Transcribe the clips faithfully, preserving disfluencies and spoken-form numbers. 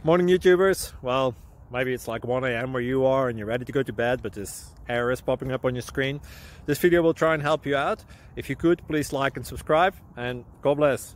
Morning YouTubers. Well, maybe it's like one A M where you are and you're ready to go to bed, but this error is popping up on your screen. This video will try and help you out. If you could, please like and subscribe, and God bless.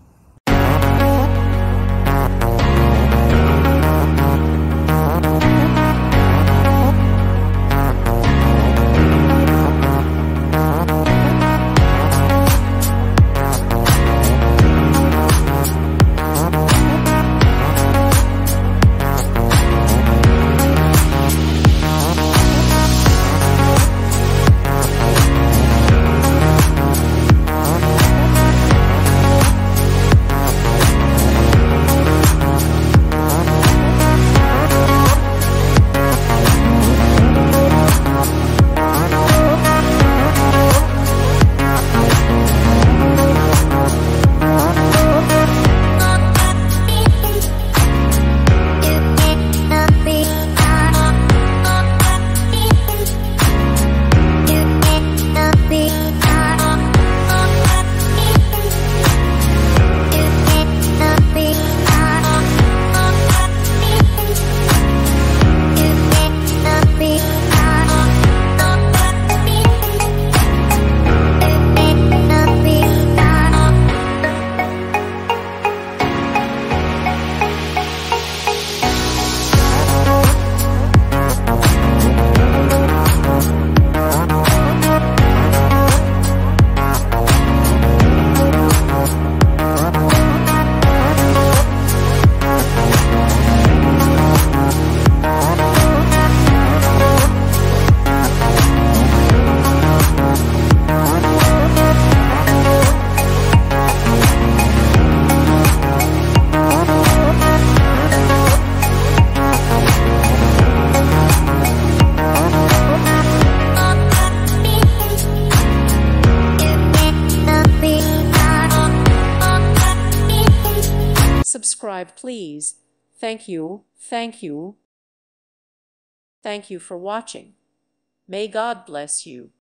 Subscribe, please. Thank you, thank you. Thank you for watching. May God bless you.